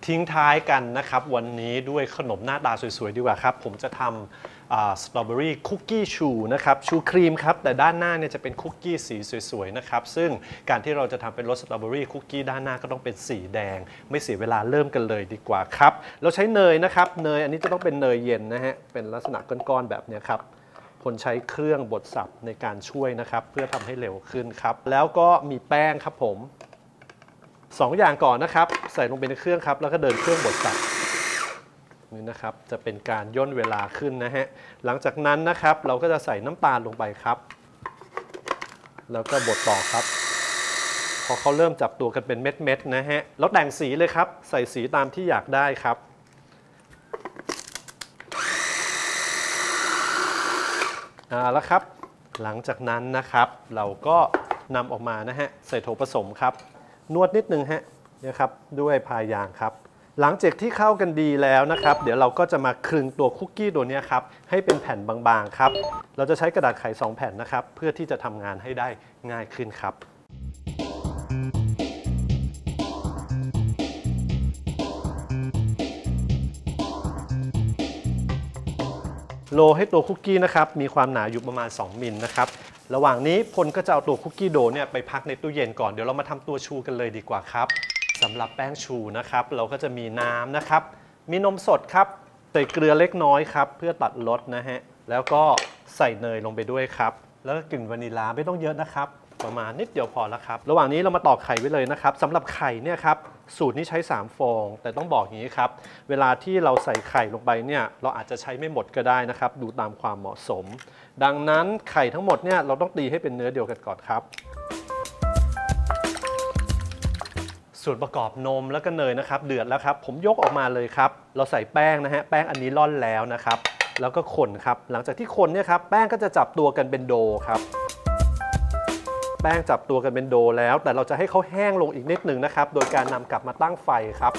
ทิ้งท้ายกันนะครับวันนี้ด้วยขนมหน้าตาสวยๆดีกว่าครับผมจะทำสตรอเบอรี่คุกกี้ชูนะครับชูครีมครับแต่ด้านหน้าเนี่ยจะเป็นคุกกี้สีสวยๆนะครับซึ่งการที่เราจะทำเป็นรสสตรอเบอรี่คุกกี้ด้านหน้าก็ต้องเป็นสีแดงไม่เสียเวลาเริ่มกันเลยดีกว่าครับเราใช้เนยนะครับเนยอันนี้จะต้องเป็นเนยเย็นนะฮะเป็นลักษณะก้อนๆแบบนี้ครับคนใช้เครื่องบดสับในการช่วยนะครับเพื่อทำให้เร็วขึ้นครับแล้วก็มีแป้งครับผม2 อย่างก่อนนะครับใส่ลงไปในเครื่องครับแล้วก็เดินเครื่องบดสับนี่นะครับจะเป็นการย่นเวลาขึ้นนะฮะหลังจากนั้นนะครับเราก็จะใส่น้ำตาลลงไปครับแล้วก็บดต่อครับพอเขาเริ่มจับตัวกันเป็นเม็ดๆนะฮะแล้วแต่งสีเลยครับใส่สีตามที่อยากได้ครับแล้วครับหลังจากนั้นนะครับเราก็นำออกมานะฮะใส่โถผสมครับนวดนิดนึงฮะนะครับด้วยพายางครับหลังจากที่เข้ากันดีแล้วนะครับเดี๋ยวเราก็จะมาคลึงตัวคุกกี้ตัวนี้ครับให้เป็นแผ่นบางๆครับเราจะใช้กระดาษไข2 แผ่นนะครับเพื่อที่จะทำงานให้ได้ง่ายขึ้นครับโรลให้ตัวคุกกี้นะครับมีความหนาอยู่ประมาณ2 มิลนะครับระหว่างนี้พลก็จะเอาตัวคุกกี้โดเนี่ยไปพักในตู้เย็นก่อนเดี๋ยวเรามาทำตัวชูกันเลยดีกว่าครับสำหรับแป้งชูนะครับเราก็จะมีน้ำนะครับมีนมสดครับใส่เกลือเล็กน้อยครับเพื่อตัดรสนะฮะแล้วก็ใส่เนยลงไปด้วยครับแล้วก็กลิ่นวานิลลาไม่ต้องเยอะนะครับประมาณนิดเดียวพอแล้วครับระหว่างนี้เรามาตอกไข่ไว้เลยนะครับสำหรับไข่เนี่ยครับสูตรนี้ใช้3 ฟองแต่ต้องบอกอย่างนี้ครับเวลาที่เราใส่ไข่ลงไปเนี่ยเราอาจจะใช้ไม่หมดก็ได้นะครับดูตามความเหมาะสมดังนั้นไข่ทั้งหมดเนี่ยเราต้องตีให้เป็นเนื้อเดียวกันก่อนครับส่วนประกอบนมแล้วก็เนยนะครับเดือดแล้วครับผมยกออกมาเลยครับเราใส่แป้งนะฮะแป้งอันนี้ร่อนแล้วนะครับแล้วก็คนครับหลังจากที่คนเนี่ยครับแป้งก็จะจับตัวกันเป็นโดครับแป้งจับตัวกันเป็นโดแล้วแต่เราจะให้เขาแห้งลงอีกนิดหนึ่งนะครับโดยการนำกลับมาตั้งไฟครับ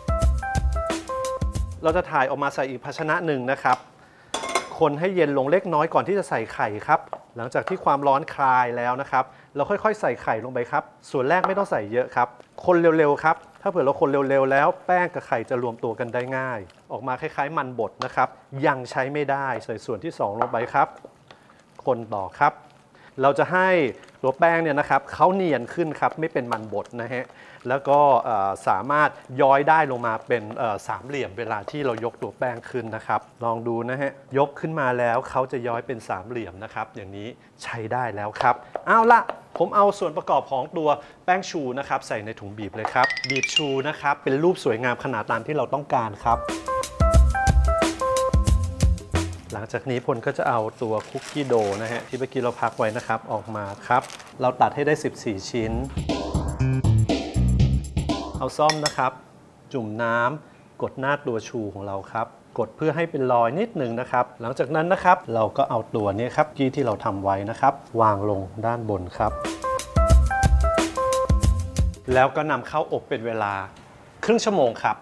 เราจะถ่ายออกมาใส่อีกภาชนะหนึ่งนะครับคนให้เย็นลงเล็กน้อยก่อนที่จะใส่ไข่ครับหลังจากที่ความร้อนคลายแล้วนะครับเราค่อยๆใส่ไข่ลงไปครับส่วนแรกไม่ต้องใส่เยอะครับคนเร็วๆครับถ้าเผื่อเราคนเร็วๆแล้วแป้งกับไข่จะรวมตัวกันได้ง่ายออกมาคล้ายๆมันบดนะครับยังใช้ไม่ได้ใส่ส่วนที่2ลงไปครับคนต่อครับเราจะให้ตัวแป้งเนี่ยนะครับเขาเนียนขึ้นครับไม่เป็นมันบดนะฮะแล้วก็สามารถย้อยได้ลงมาเป็น3 เหลี่ยมเวลาที่เรายกตัวแป้งขึ้นนะครับลองดูนะฮะยกขึ้นมาแล้วเขาจะย้อยเป็น3 เหลี่ยมนะครับอย่างนี้ใช้ได้แล้วครับเอาละผมเอาส่วนประกอบของตัวแป้งชูนะครับใส่ในถุงบีบเลยครับบีบชูนะครับเป็นรูปสวยงามขนาดตามที่เราต้องการครับหลังจากนี้พลก็จะเอาตัวคุกกี้โดนะฮะที่เมื่อกี้เราพักไว้นะครับออกมาครับเราตัดให้ได้14 ชิ้นเอาซ่อมนะครับจุ่มน้ำกดหน้าตัวชูของเราครับกดเพื่อให้เป็นรอยนิดหนึ่งนะครับหลังจากนั้นนะครับเราก็เอาตัวนี้ครับที่เราทำไว้นะครับวางลงด้านบนครับแล้วก็นำเข้าอบเป็นเวลาครึ่งชั่วโมงครับ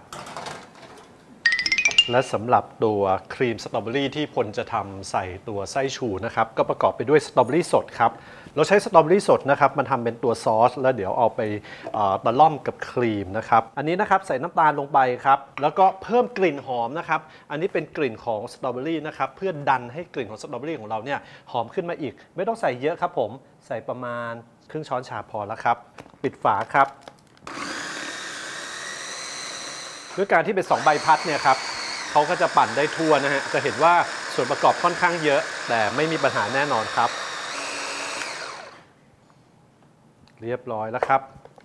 และสำหรับตัวครีมสตรอเบอรี่ที่พลจะทำใส่ตัวไส้ชูนะครับก็ประกอบไปด้วยสตรอเบอรี่สดครับเราใช้สตรอเบอรี่สดนะครับมันทำเป็นตัวซอสแล้วเดี๋ยวเอาไปตะล่อมกับครีมนะครับอันนี้นะครับใส่น้ำตาลลงไปครับแล้วก็เพิ่มกลิ่นหอมนะครับอันนี้เป็นกลิ่นของสตรอเบอรี่นะครับเพื่อดันให้กลิ่นของสตรอเบอรี่ของเราเนี่ยหอมขึ้นมาอีกไม่ต้องใส่เยอะครับผมใส่ประมาณครึ่งช้อนชาพอแล้วครับปิดฝาครับด้วยการที่เป็น2 ใบพัดเนี่ยครับเขาก็จะปั่นได้ทั่วนะฮะจะเห็นว่าส่วนประกอบค่อนข้างเยอะแต่ไม่มีปัญหาแน่นอนครับเรียบร้อยแล้วครับ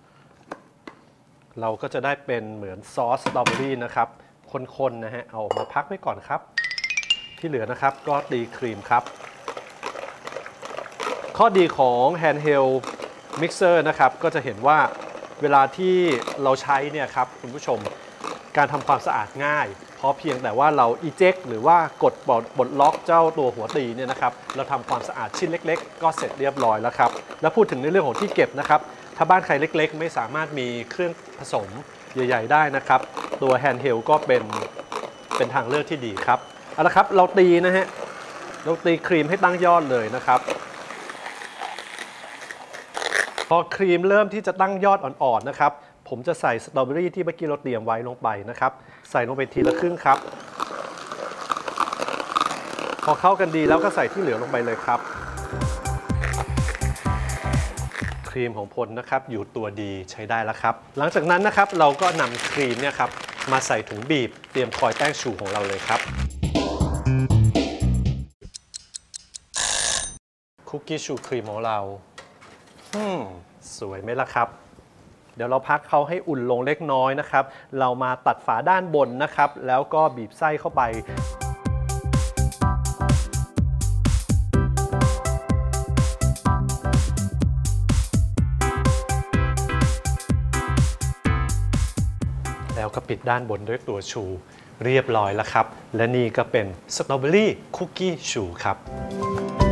เราก็จะได้เป็นเหมือนซอสสตรอเบอรี่นะครับคนๆนะฮะเอามาพักไว้ก่อนครับที่เหลือนะครับก็ตีครีมครับข้อดีของ handheld mixer นะครับก็จะเห็นว่าเวลาที่เราใช้เนี่ยครับคุณผู้ชมการทำความสะอาดง่ายเพราะเพียงแต่ว่าเรา eject หรือว่ากดปลดล็อกเจ้าตัวหัวตีเนี่ยนะครับเราทำความสะอาดชิ้นเล็กๆก็เสร็จเรียบร้อยแล้วครับแล้วพูดถึงในเรื่องของที่เก็บนะครับถ้าบ้านใครเล็กๆไม่สามารถมีเครื่องผสมใหญ่ๆได้นะครับตัว handheld ก็เป็นทางเลือกที่ดีครับเอาละครับเราตีนะฮะเราตีครีมให้ตั้งยอดเลยนะครับพอครีมเริ่มที่จะตั้งยอดอ่อนๆนะครับผมจะใส่สตรอเบอรี่ที่เมื่อกี้เราเตรียมไว้ลงไปนะครับใส่ลงไปทีละครึ่งครับพอเข้ากันดีแล้วก็ใส่ที่เหลือลงไปเลยครับครีมของพลนะครับอยู่ตัวดีใช้ได้แล้วครับหลังจากนั้นนะครับเราก็นำครีมเนี่ยครับมาใส่ถุงบีบเตรียมคอยแป้งชูของเราเลยครับคุกกี้ชูครีมของเราสวยไหมล่ะครับเดี๋ยวเราพักเขาให้อุ่นลงเล็กน้อยนะครับเรามาตัดฝาด้านบนนะครับแล้วก็บีบไส้เข้าไปแล้วก็ปิดด้านบนด้วยตัวชูเรียบร้อยแล้วครับและนี่ก็เป็นสตรอเบอรี่คุกกี้ชูครับ